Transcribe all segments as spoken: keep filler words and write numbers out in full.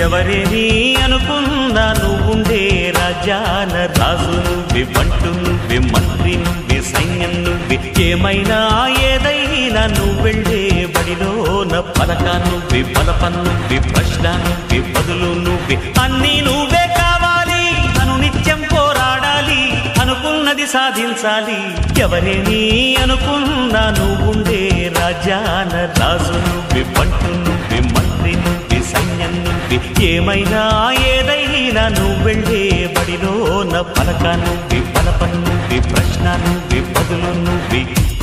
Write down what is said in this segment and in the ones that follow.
ఎవరేమీ అనుకున్నా నువ్వుండే రాజాన రాజు నువ్వే, బంటు నువ్వే, మంత్రి నువ్వే, సైన్యం నువ్వే, ఏమైనా ఏదైనా నువ్వెళ్ళే బడిలోన పలక నువ్వే, బలపం నువ్వే, ప్రశ్న నువ్వే, బదులు నువ్వే, అన్నీ నువ్వే కావాలి. అను నిత్యం పోరాడాలి, అనుకున్నది సాధించాలి. ఎవరేమీ అనుకున్నా నువ్వుండే రాజాన రాజు నువ్వే, బంటు నువ్వే, మంత్రి నువ్వే, సైన్యం నువ్వే, ఏమైనా ఏదైనా నువ్వెళ్ళే బడిలోన పలక నువ్వే, బలపం నువ్వే, ప్రశ్న నువ్వే, బదులు నువ్వే.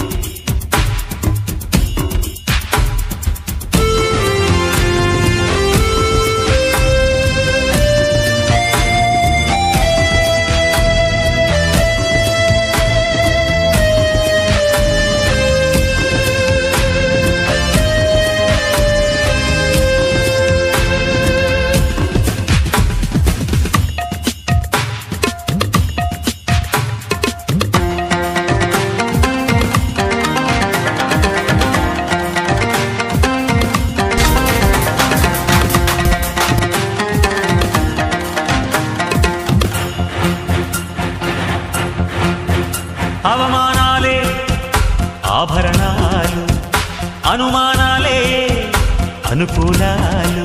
అవమానాలే ఆభరణాలు, అనుమానాలే అనుకూలాలు,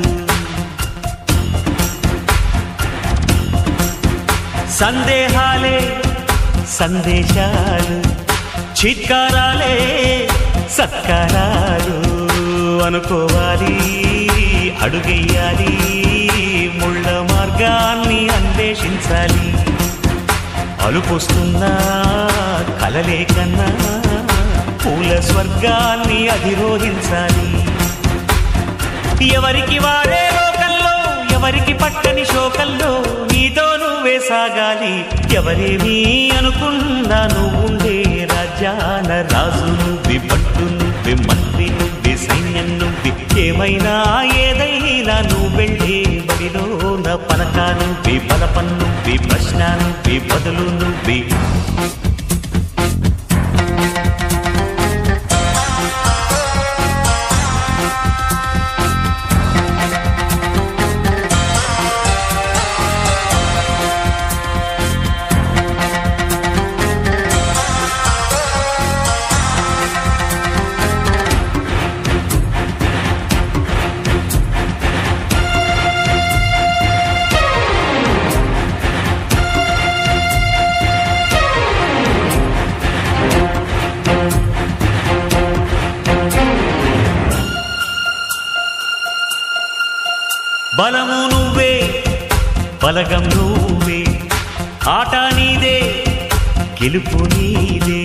సందేహాలే సందేశాలు, చిత్కారాలే సత్కారాలు. అనుకోవాలి, అడుగెయ్యాలి, ముళ్ళ మార్గాన్ని అన్వేషించాలి. అలుపొస్తున్నా కలలే కన్నా పూల స్వర్గాన్ని అధిరోహించాలి. ఎవరికి వారే లోకల్లో, ఎవరికి పట్టని శోకల్లో నీతో నువ్వే సాగాలి. ఎవరేమీ అనుకున్నా నువ్వుండే రాజాన రాజు నువ్వే, బంటు నువ్వే, మంత్రి నువ్వే, సైన్యం నువ్వే, ఏమైనా ఏదైనా నువ్వెళ్ళే బడిలోన పలక నువ్వే, బలపం నువ్వే, ప్రశ్న నువ్వే, బదులు నువ్వే. బలము నువ్వే, బలగం నువ్వే, ఆట నీదే, గెలుపు నీదే.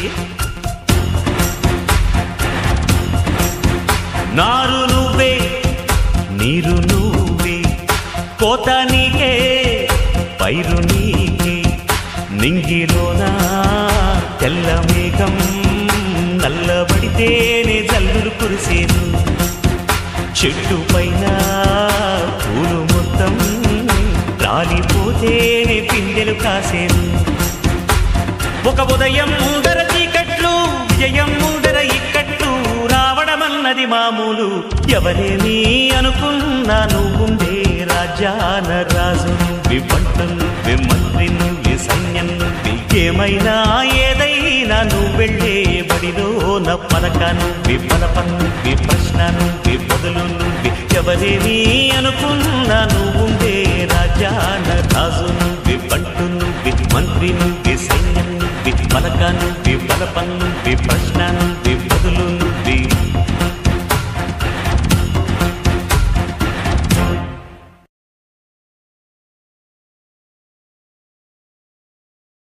నారు నువ్వే, నీరు నువ్వే, కోత నీకే, పైరు నీకే. నింగిలోనా తెల్ల మేఘం నల్లబడితేనే జల్లులు కురిసేను. చెట్టు పైన పూలు మొత్తం రాలిపోతేనే పిందెలు కాసేను. ఒక ఉదయం ముందర చీకట్లు, విజయం ముందర ఇక్కట్లు, రావడమన్నది మామూలు. ఎవరేమీ అనుకున్నా నువ్వుండే రాజాన రాజు నువ్వే, బంటు నువ్వే, మంత్రి నువ్వే, సైన్యం నువ్వే, ఏమైనా ఏదైనా నువ్వెళ్ళే బడిలోన పలక నువ్వే, బలపం నువ్వే, ప్రశ్న నువ్వే, బదులు నువ్వే. ఎవరేమీ అనుకున్నా నువ్వుండే రాజాన రాజు నువ్వే, బంటు నువ్వే, మంత్రి నువ్వే, సైన్యం నువ్వే, పలక నువ్వే, బలపం నువ్వే, ప్రశ్న నువ్వే.